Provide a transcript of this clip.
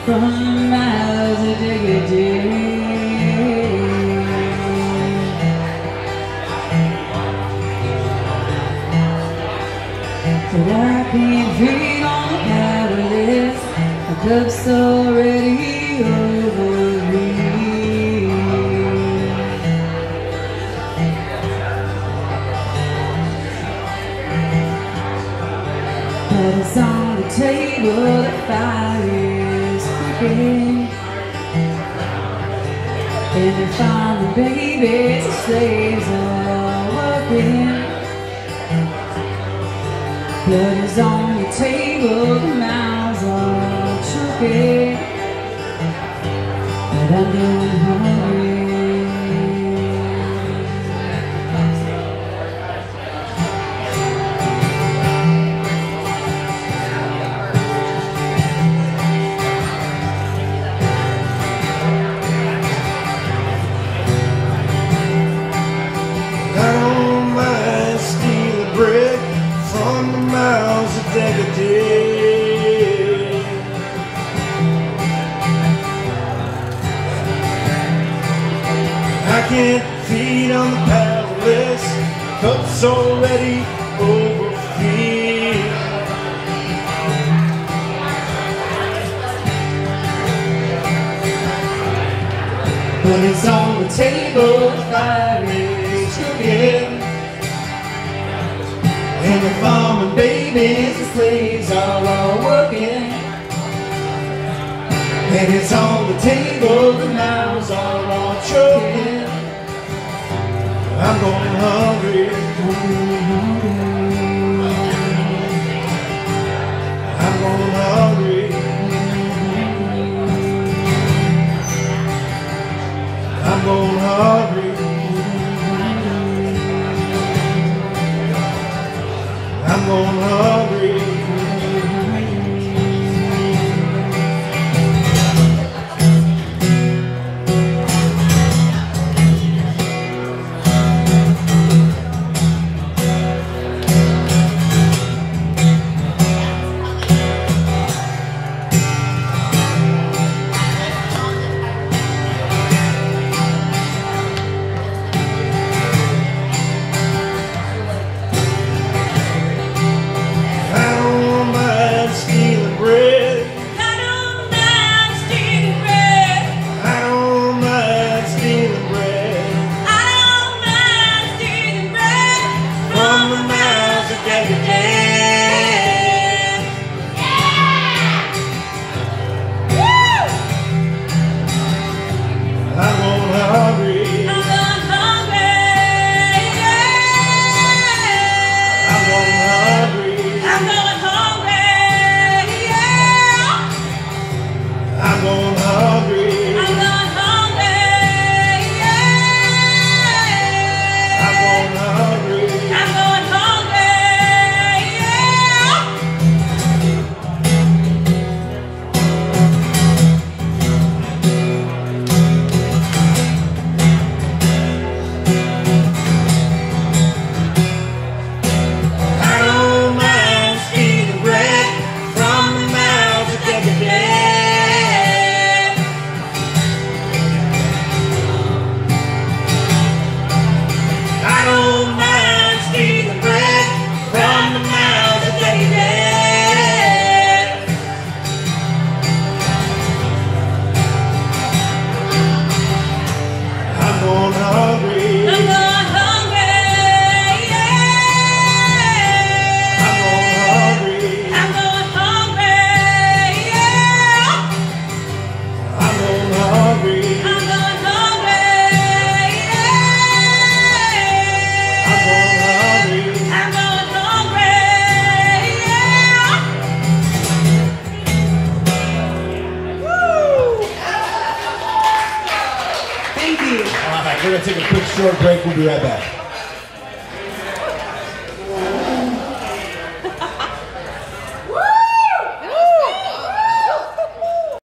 from the miles of diggity. But I can't feed on the powerless. My cup's already overfilled. But it's on the table, the fire is cooking. And if I'm the babies, the slaves are working. Blood is on the table, the mouths are choking. But I'm going hungry. I don't mind stealing bread from the mouths of diggity. I can't feed on the powerless, cup's already overfilled. But it's on the table, the fire is cooking. And the farming babies, The slaves are all working. and it's on the table, the mouths are all choking. I'm going hungry. I'm going hungry. I'm going hungry. I'm going hungry. We're going to take a quick short break. We'll be right back.